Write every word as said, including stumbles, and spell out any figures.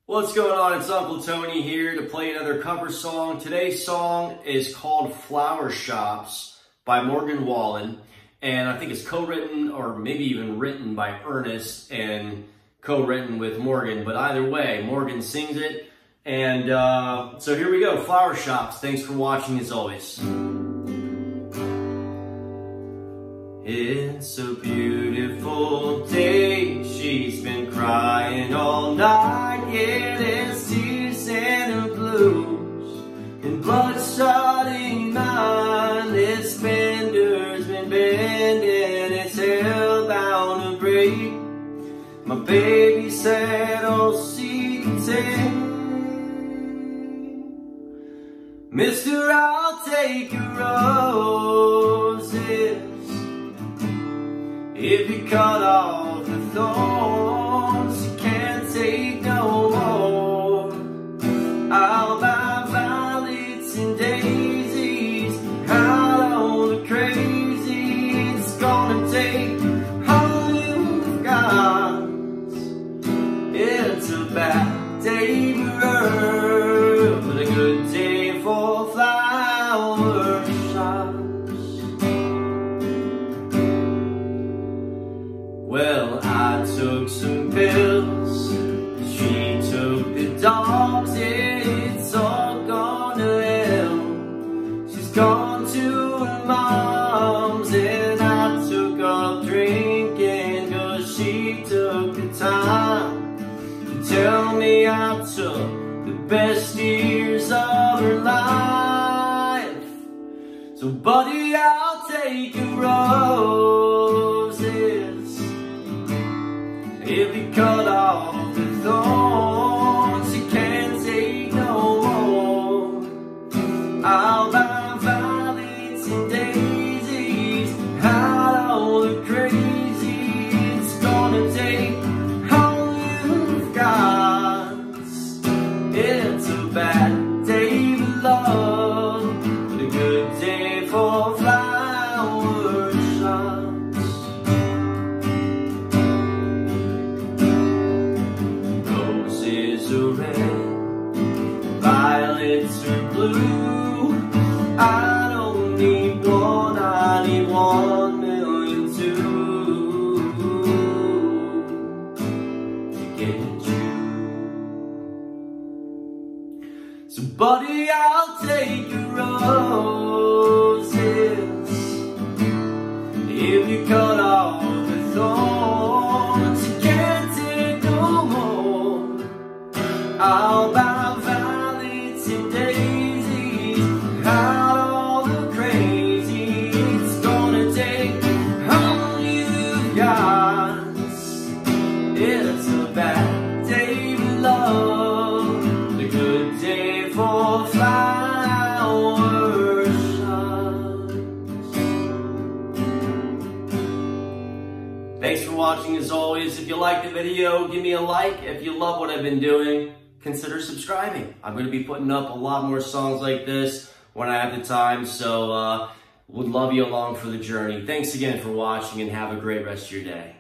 What's going on? It's Uncle Tony here to play another cover song. Today's song is called Flower Shops by Morgan Wallen, and I think it's co-written or maybe even written by Ernest and co-written with Morgan, but either way, Morgan sings it. And uh, so here we go, Flower Shops. Thanks for watching as always. It's a beautiful day, she's been crying all night, yeah, there's tears and the blues, and bloodshot in mine, this bender's been bending, it's hellbound to break, my baby said all she can take, Mister, I'll take your roses, if you cut off the thorns, you can't take no more. I'll buy violets and daisies, out on the crazy. It's gonna take all you've got. It's a bad day for her, but a good day for flower shops. Well, I took some pills, she took the dogs, yeah, it's all gone to hell. She's gone to her mom's, and I took up drinking, cause she took the time to tell me I took the best years of her life. So buddy, I'll take a roses, if you cut off the thorns, you can't take no more. I'll buy violets and daisies, out all the crazy. It's gonna take all you've got. It's a bad day for love, but a good day for flower shops. Roses are red, violets are blue. I don't need one, I need one million two to get you. So buddy, I'll take your roses, if you cut off the thorns, you can't take no more. I'll buy violets and daisies, out all the crazy. It's gonna take all you've got. It's a bad day for love, a good day for flower shops. Thanks for watching as always. If you liked the video, give me a like. If you love what I've been doing, consider subscribing. I'm going to be putting up a lot more songs like this when I have the time, so uh, would love you along for the journey. Thanks again for watching, and have a great rest of your day.